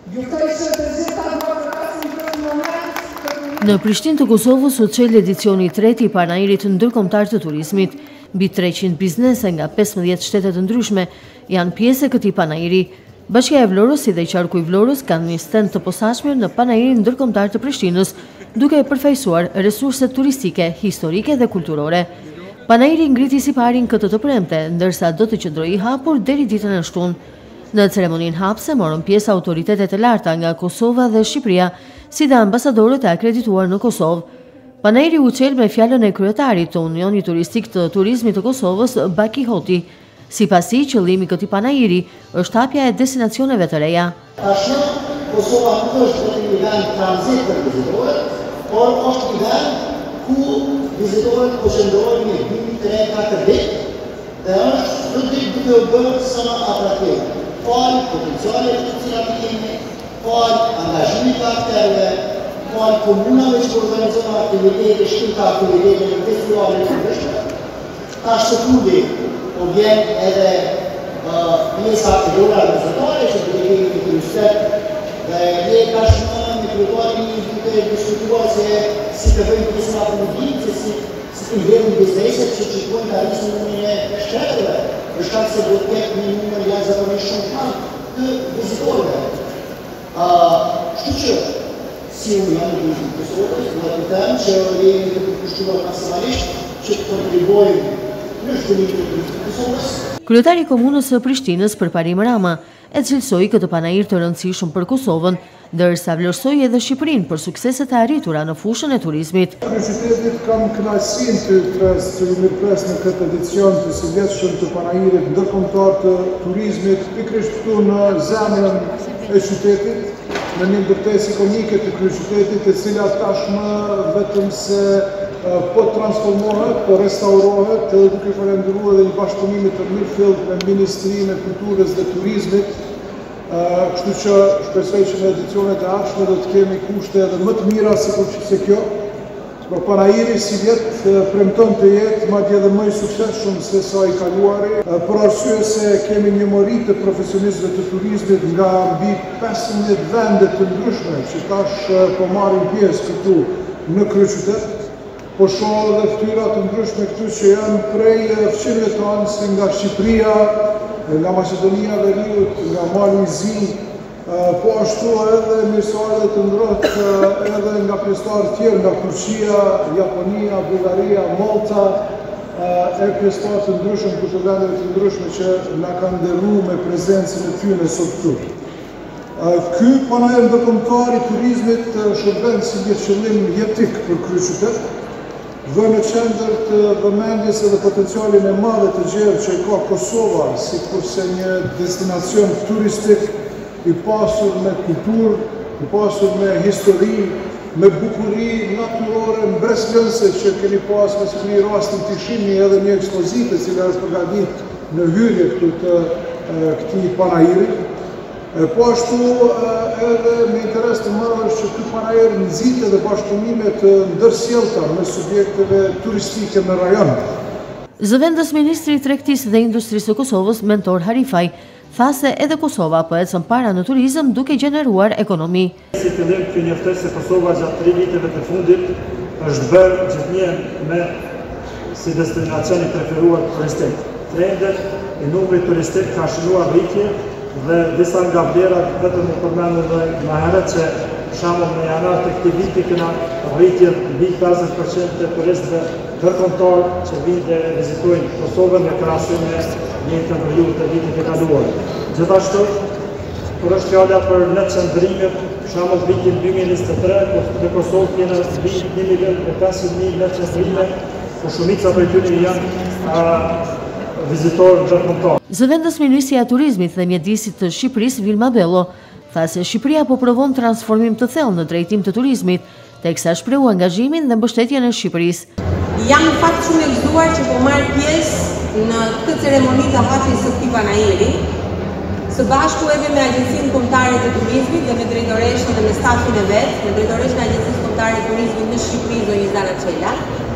Në Prishtinë të Kosovës u çel edicioni i tretë i panairit ndërkombëtar të turizmit. Mbi 300 biznese nga 15 shtete të ndryshme janë pjesë e këtij panairi. Bashkia e Vlorës si dhe Qarku i Vlorës kanë një stend të posaçme në panairin ndërkombëtar të Prishtinës, duke përfaqësuar resurset turistike, historike dhe kulturore. Panairi ngriti siparin këtë të premte, ndërsa do të qëndrojë i hapur deri ditën e shtunë. Në ceremoninë hapse morën pjesë autoritetet e larta nga Kosova dhe Shqipëria, si dhe ambasadorët e akredituar në Kosovë. Panairi u çel me fjalën e kryetarit të Unionit Turistik të Turizmit të Kosovës, Baki Hoti. Sipas tij, qëllimi i këtij panairi është hapja e destinacioneve të reja. Tashmë Kosova nuk është vetëm një vend tranzit për vizitorët, por është një vend ku vizitorët po qëndrojnë një 2-3-4 ditë dhe është çdo ditë duke u bërë sa më atraktive. Falë potencialet të cilat i kemi, falë angazhimit të akterëve, falë komunave që organizojnë aktivitete, shkruta aktivitete në festivalet të ndryshme. Tashtëkulli po vjen edhe pjesa e dora organizatore që do të kemi në kryeset dhe ne tashmë me kryetarin duke diskutuar se si të bëjmë pjesën atë se si të ndërtojmë bizneset që shikojnë të arrisë numrin e shtetëve. Për shkak se do të ketë një numër jashtëzakonisht shumë të madh të vizitorëve. Kështu që si Unioni Turistik të Kosovës, do të them që jemi të përkushtuar maksimalisht që të kontribuojmë në zhvillimin e turizmit të Kosovës. Kryetari i Komunës së Prishtinës, Përparim Rama, e cilësoi këtë panair të rëndësishëm për Kosovën, ndërsa vlerësoi edhe Shqipërinë për sukseset e arritura në fushën e turizmit. Kryeqytetit kam kënaqësinë të mirëpres në këtë edicion të së vjetshëm të panairit ndërkombëtar të turizmit, pikërisht këtu në zemrën e qytetit, në një ndërtesë ikonike të kryeqytetit, e cila tashmë vetëm se po transformohet, po restaurohet, edhe duke falendëruar edhe një bashkëpunim të mirëfillt me Ministrinë e Kulturës dhe Turizmit. Kështu që shpresoj që në edicionet e ardhshme do të kemi kushte edhe më të mira se kjo. Por panairi si vjet premton të jetë madje edhe më i suksesshëm se sa i kaluari, për arsye se kemi një mori të profesionistëve të turizmit nga mbi 15 vende të ndryshme që tash po marrin pjesë këtu në kryeqytet. Po shoh edhe fytyra të ndryshme këtu që janë prej fqinjve tonë si nga Shqipëria, nga Maqedonia e Veriut, nga Mali i Zi, po ashtu edhe mirësuar të ndrotë edhe nga pjesëtarë tjerë nga Turqia, Japonia, Bullgaria, Malta, e pjesëtarë të ndryshëm të vendeve të ndryshme që na kanë nderuar me prezencën e tyre sot këtu. Ky panair ndërkombëtar i turizmit shërben si një qëllim jetik për kryeqytet, dhe në qendër të vëmendjes edhe potencialin e madh të gjerë që ka Kosova, sikurse një destinacion turistik i pasur me kulturë, i pasur me histori, me bukuri natyrore mbretërore që keni pas me një rastin të shihni edhe një ekspozitë që është përgatitur në hyrje këtu të këtij panairi. Po ashtu edhe me interes të madh është që ky panair nxitë edhe bashkëpunime të ndërsjellta me subjekteve turistike në rajon. Zëvendës ministri i Tregtisë dhe Industrisë së Kosovës, Mentor Harifaj, tha se edhe Kosova po ecën para në turizëm duke gjeneruar ekonomi. Si fillim që njoftoj se Kosova gjatë 3 viteve të fundit është bërë gjithnjë me si destinacion i preferuar turistik. Trendet e numrit turistik ka shënuar rritje dhe disa nga vlerat vetëm u përmendur dhe më herët që shembull në janar të këtij viti kena rritjen mbi 50% të turistëve ndërkombëtar që vinë dhe vizitojnë Kosovën në krahasim me njëjtën periudhë të vitit të kaluar. Gjithashtu, kur është fjala për nënçndrimet, për shembull vitin 2023, në Kosovë kena mbi 1.500.000 nënçndrime, por shumica prej tyre janë vizitorë ndërkombëtar. Zëvendës Ministria e Turizmit dhe Mjedisit të Shqipërisë, Vilma Bello, tha se Shqipëria po provon transformim të thellë në drejtim të turizmit, teksa shprehu angazhimin dhe mbështetjen e Shqipërisë. Jam në fakt shumë e gëzuar që po marr pjesë në këtë ceremoni të hapjes së këtij panairi, së bashku edhe me Agjencinë Kombëtare të Turizmit dhe me drejtoreshën dhe me stafin e vet, me drejtoreshën e Agjencisë Kombëtare të Turizmit në Shqipëri, zonjë Zana Çela.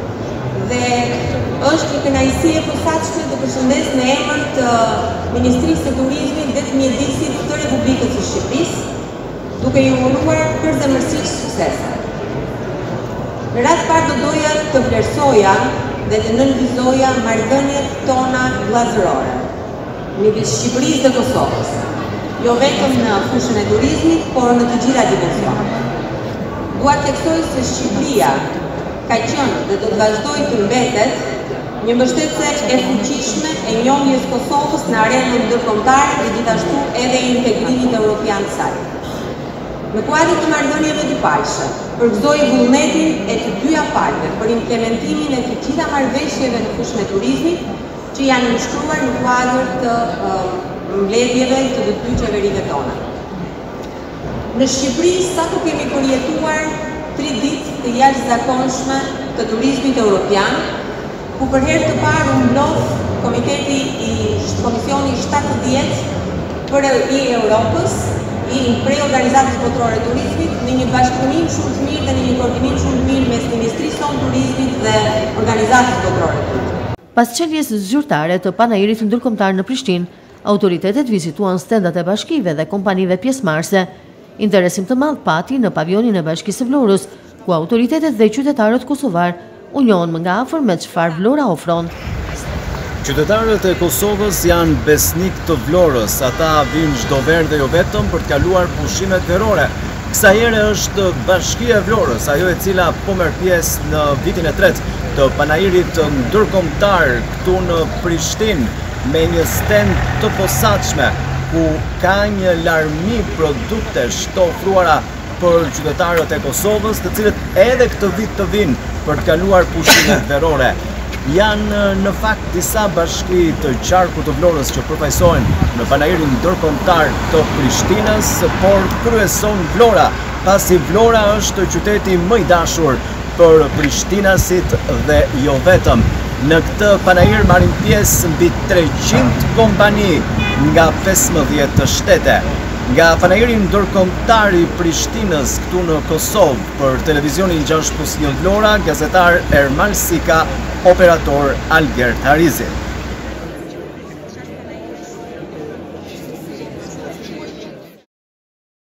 Dhe është një kënaqësi e posaçme të përshëndes në emër të Ministrisë së Turizmit dhe të Mjedisit të Republikës së Shqipërisë duke ju uruar përzemërsisht suksese. Në rast parë do doja të vlerësoja dhe të nënvizoja marrëdhëniet tona vllazërore midis Shqipërisë dhe Kosovës, jo vetëm në fushën e turizmit, por në të gjitha dimensionet. Dua të theksoj se Shqipëria ka qenë dhe do të vazhdojë të mbetet një mbështetëse e fuqishme e njohjes Kosovës në arenën ndërkombëtare dhe gjithashtu edhe integrimit evropian të saj. Në kuadrin të marrëdhënieve dypajshme, përgëzoi vullnetin e të dyja palëve për implementimin e të gjitha marrëveshjeve në fushën e turizmit që janë nënshkruar në kuadër të mbledhjeve të dy qeverive tona. Në Shqipëri sapo kemi përjetuar 3 ditë të jashtëzakonshme të turizmit evropian, ku për herë të parë u mblodh Komisioni 70 për i Europës, prej Organizatës Botërore të Turizmit, në një bashkëpunim shumë të mirë dhe në një koordinim shumë të mirë mes Ministrisë tonë Turizmit dhe Organizatës Botërore të Turizmit. Pas çeljes zyrtare të panairit ndërkombëtar në Prishtinë, autoritetet vizituan stendat e bashkive dhe kompanive pjesëmarrëse. Interesim të madh pati në pavionin e Bashkisë së Vlorës, ku autoritetet dhe qytetarët kosovar u njohën më nga afër me çfarë Vlora ofron. Qytetarët e Kosovës janë besnik të Vlorës, ata vinë çdo verë dhe jo vetëm për të kaluar pushimet verore. Kësaj here është Bashkia e Vlorës, ajo e cila po merr pjesë në vitin e 3 të panairit ndërkombëtar këtu në Prishtinë me një stend të posaçme ku ka një larmi produktesh të ofruara për qytetarët e Kosovës, të cilët edhe këtë vit të vinë për të kaluar pushimet verore. Janë në fakt disa bashki të qarkut të Vlorës që përfaqësohen në panairin ndërkombëtar të Prishtinës, por kryeson Vlora, pasi Vlora është qyteti më i dashur për prishtinasit dhe jo vetëm. Në këtë panair marrin pjesë mbi 300 kompani nga 15 shtete. Nga panairi ndërkombëtar i Prishtinës këtu në Kosovë për televizionin 6+1 Vlora, gazetar Ermal Sika, operator Algert Harizi.